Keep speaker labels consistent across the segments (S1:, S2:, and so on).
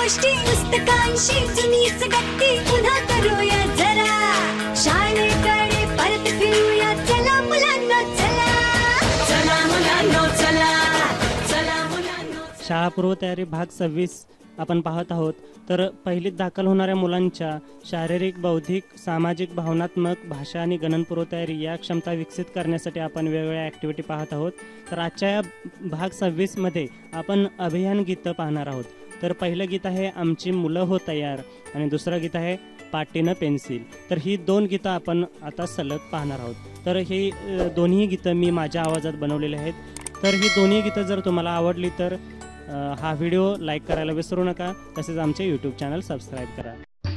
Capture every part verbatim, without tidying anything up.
S1: गोष्टी पुस्तकांशी जुनीच गट्टी पुन्हा करूया जरा शाळेकडे परत फिरूया चला मुलांनो चला चला मुलांनो चला चला मुलांनो।
S2: शाळा पूर्वतयारी भाग सव्वीस आपण पाहत आहोत। तर पहिलीत दाखल होणाऱ्या मुलांच्या शारीरिक, बौद्धिक, सामाजिक, भावनात्मक, भाषा आणि गणन पूर्वतयारी या क्षमता विकसित करण्यासाठी आपण वेगवेगळ्या ॲक्टिव्हिटी पाहत आहोत। तर आजच्या या भाग सव्वीसमध्ये आपण अभियान गीतं पाहणार आहोत। तर पहिलं गीत आहे आमची मुलं हो तयार आणि दुसरं गीत आहे पाटीनं पेन्सिल। तर ही दोन गीतं आपण आता सलग पाहणार आहोत। तर ही दोन्ही गीतं मी माझ्या आवाजात बनवलेली आहेत। तर ही दोन्ही गीतं जर तुम्हाला आवडली तर हा व्हिडिओ लाईक करायला विसरू नका। तसेच आमचे यूट्यूब चॅनल सबस्क्राईब करा।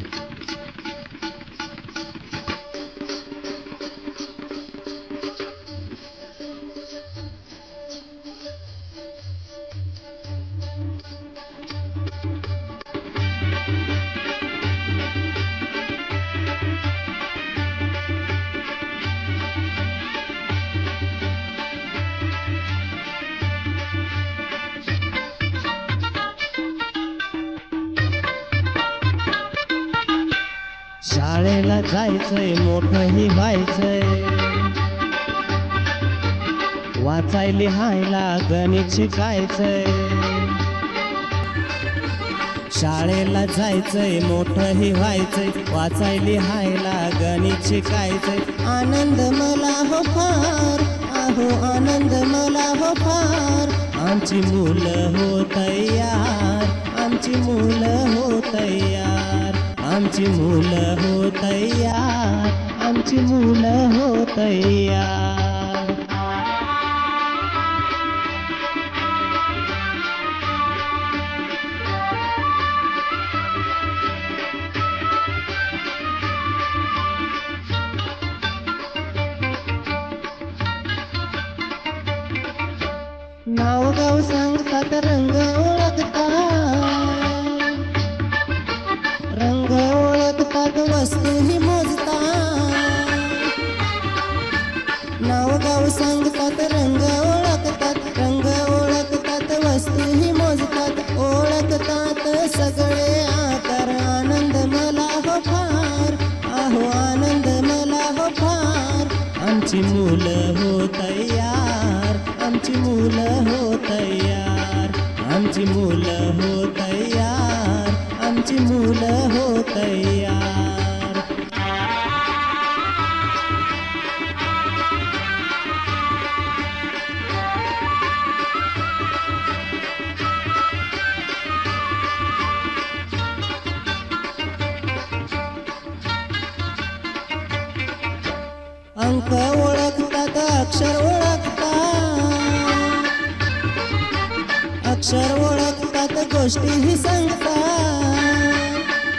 S3: शाळेला जायचंय मोठंही व्हायचंय, वाचाय लिहायला गणित शिकायचंय। शाळेला जायचंय मोठंही व्हायचंय, वाचाय लिहायला गणित शिकायचंय। आनंद मला हो फार, आहो आनंद मला हो फार। आमची मुलं हो तयार, आमची मुलं हो तयार, आमची मुलं हो तयार, आमची मुलं हो तयार। नाव गाव सांगतात रंग ओळखतात, रंग ओळखतात वस्तूही मोजतात। नाव गाव सांगतात रंग ओळखतात, रंग ओळखतात वस्तूही मोजतात। ओळखतात सगळे आकार, आनंद मला हो फार, आहो आनंद मला हो फार। आमची मुलं हो तयार, आमची मुलं हो तयार, आमची मुलं हो तयार, आमची मुलं हो तयार। अंक ओळखतात अक्षर ओळखतात, अक्षर ओळखतात गोष्टीही सांगतात।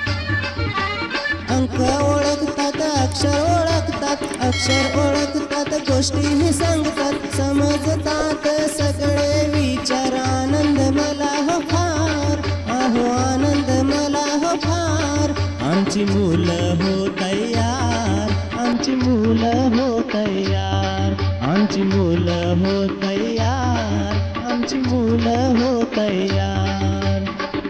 S3: अंक ओळखतात अक्षर ओळखतात, अक्षर ओळखतात गोष्टीही सांगतात। समजतात सगळे विचार, आनंद मला हो फार, आहो आनंद मला हो फार। आमची मुलं हो तयार, आमची मुलं हो तयार, आमची मुलं हो तयार, आमची मुलं हो तयार।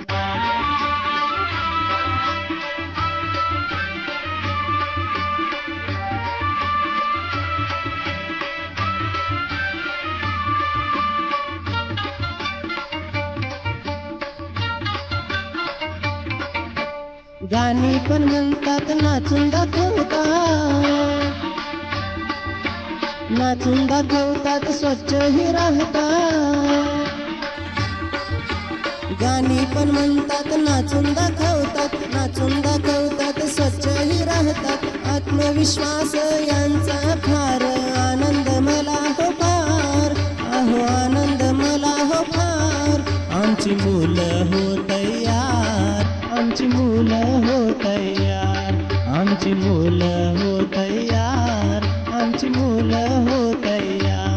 S3: गाणी पण म्हणतात नाचून दाखवतात, नाचून दाखवतात स्वच्छही राहतात। गाणी पण म्हणतात नाचून दाखवतात, नाचून दाखवतात स्वच्छही राहतात। आत्मविश्वास यांचा फार, आनंद मला हो फार, आहो आनंद मला हो फार। आमची मुलं हो तयार, आमची मुलं हो तयार, आमची मुलं हो तयार, आमची मुलं हो तयार।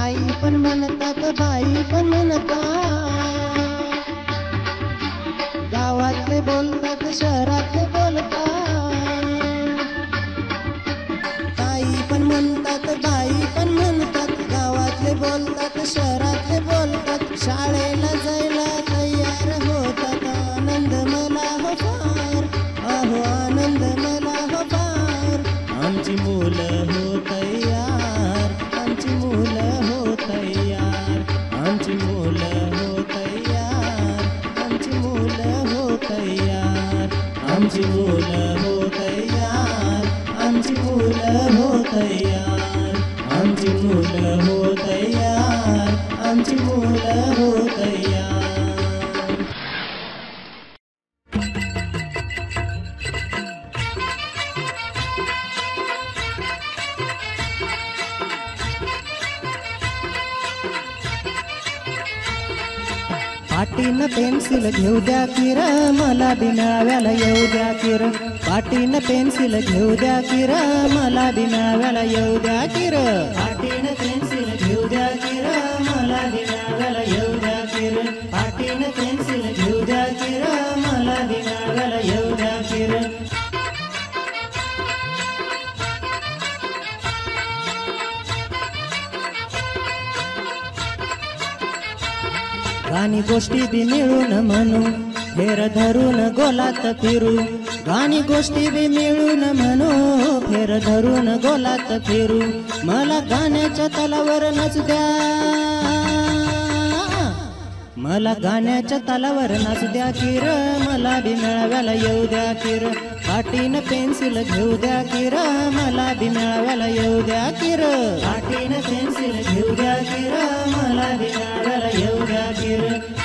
S3: ताई पण म्हणतात बाई पण म्हणतात, गावातले बोलतात शहरातले बोलतात, ताई पण म्हणतात बाई पण म्हणतात, गावातले बोलतात शहरातले बोलतात, शाळेला जायला तयार होतात, आनंद मला हो फार, अहो आनंद मला हो फार, आमची मुलं हो तयार, आमची मुलं हो तयार, आमची मुलं हो तयार, आमची मुलं हो तयार, आमची मुलं हो तयार, आमची मुलं हो तयार, आमची मुलं हो तयार, आमची मुलं हो तयार. पाटीनं पेन्सिल घेऊ द्या किर, मला बी मेळाव्याला येऊ द्या किर, पाटीनं पेन्सिल घेऊ द्या किर, मला बी मेळाव्याला येऊ द्या किर, पाटीनं पेन्सिल घेऊ द्या किर, मला बी मेळाव्याला येऊ द्या किर, पाटीनं पेन्सिल घेऊ द्या किर, मला बी मेळाव्याला येऊ द्या किर. गाणी गोष्टी बी मिळून म्हणू, फेर धरून गोलात फिरू, गाणी गोष्टी बी मिळून म्हणू, फेर धरून गोलात फिरू, मला गाण्याच्या तालावर नाचू द्या, मला गाण्याच्या तालावर नाचू द्या किर, मला बी मेळाव्याला येऊ द्या किर, पाटीनं पेन्सिल घेऊ द्या किर, मला बी मेळाव्याला येऊ द्या किर, पाटीनं पेन्सिल घेऊ द्या किर, मला बी मेळाव्याला येऊ द्या किर.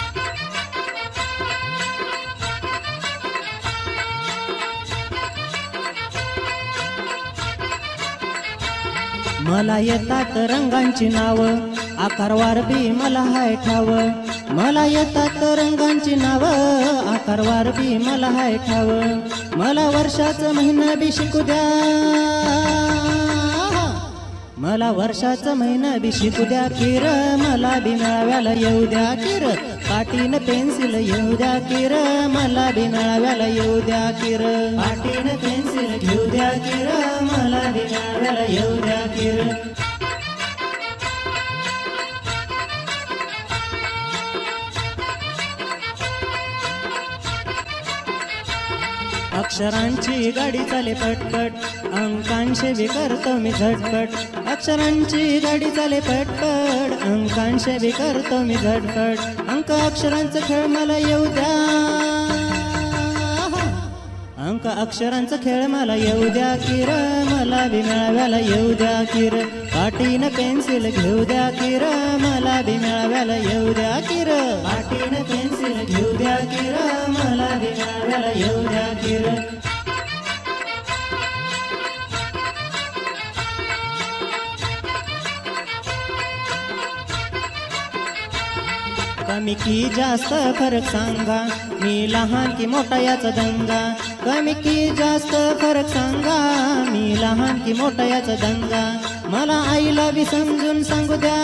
S3: मला येतात रंगांची नाव, आकारवार बी मला हाय ठाव, मला येतात रंगांची नाव, आकारवार बी मला हाय ठाव, मला वर्षाचं महिना बी शिकू द्या, मला वर्षाचं महिना बी शिकू द्या किर, मला बी मेळाव्याला येऊ द्या किर, पाटीनं पेन्सिल येऊ द्या किर, मला बी मेळाव्याला येऊ द्या किर, पाटीनं पेन्सिल घेऊ द्या किर, मला बी मेळाव्याला येऊ द्या किर. अक्षरांची गाडी चाले पटपट, अंकांशे बी करतो मी झटपट, अक्षरांची गाडी चाले पटपट, अंकांशे बी करतो मी झटपट, अंक अक्षरांचा खेळ मला येऊ द्या, अंक अक्षरांचा खेळ मला येऊ द्या किर, मला बी मेळाव्याला येऊ द्या किर, पाटीनं पेन्सिल घेऊ द्या किर, मला बी मेळाव्याला येऊ द्या किर, पाटीनं पेन्सिल घेऊ द्या किर, मला बी मेळाव्याला येऊ द्या किर. कमी की जास्त फरक सांगा, मी लहान की मोठा याचा दंगा, कमी की जास्त फरक सांगा, मी लहान की मोठा याचा दंगा, मला आईला बी समजून सांगू द्या,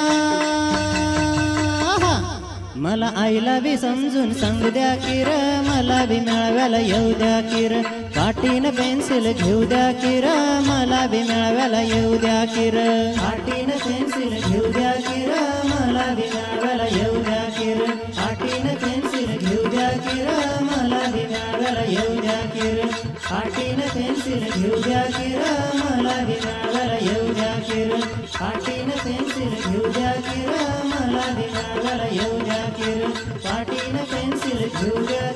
S3: मला आईला बी समजून सांगू द्या किर, मला बी मेळाव्याला येऊ द्या किर, पाटीनं पेन्सिल घेऊ द्या किर, मला बी मेळाव्याला येऊ द्या किर, पाटीनं पेन्सिल घेऊ द्या किर, मला बी मेळाव्याला येऊ द्या किर, पाटीनं पेन्सिल घेऊ द्या किर, मला बी मेळाव्याला येऊ द्या किर, पाटीनं पेन्सिल घेऊ द्या किर, मला बी मेळाव्याला येऊ द्या किर, पाटीनं पेन्सिल घेऊ द्या किर, मला बी मेळाव्याला येऊ द्या किर, पाटीनं पेन्सिल घेऊ द्या